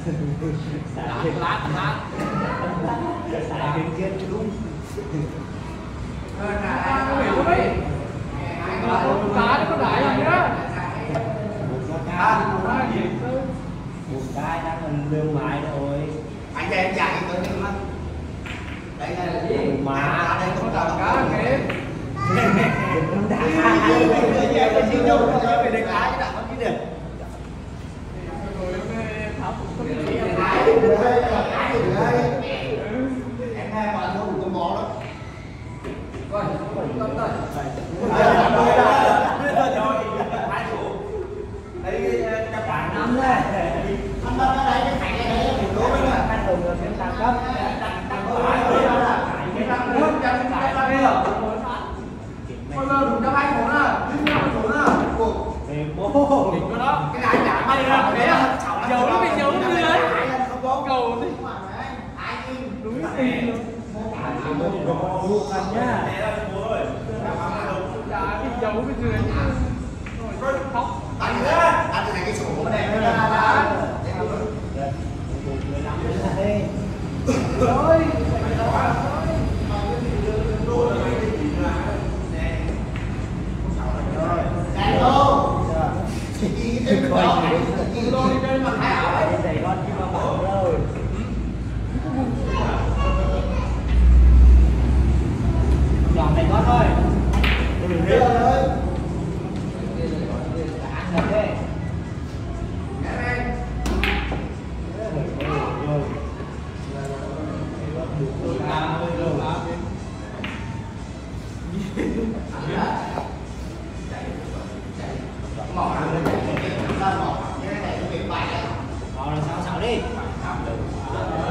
lát Xài bên kia đúng. Cá nó có đại rồi đó. Một cái đang mình lương mại rồi. Anh cho em chạy tới nhưng mà đây là gì Mà đây cũng là Cá kìa. đừng đá. Bây giờ đâu phải đánh cá chứ đã không biết được. Em nghe mà thôi đừng có mò đó. Coi, con tới. Đây các bạn nắm đây. Anh bên đây cái thằng này thì đố với là Anh đừng được kiểm tra cấp. Thôi giờ đủ cho anh muốn à, nhưng mà muốn à. Thì bố. Đỉnh của nó. Cái này đã bay ra thế à? Dấu nó bị dấu như đấy. Cầu đi. Đúng tin luôn. Buộc anh nhá. Dạ bị dấu bên dưới. Rồi khóc. Anh này cái sổ này nó ra. Rồi. Dọn này có thôi. Rồi sao đi.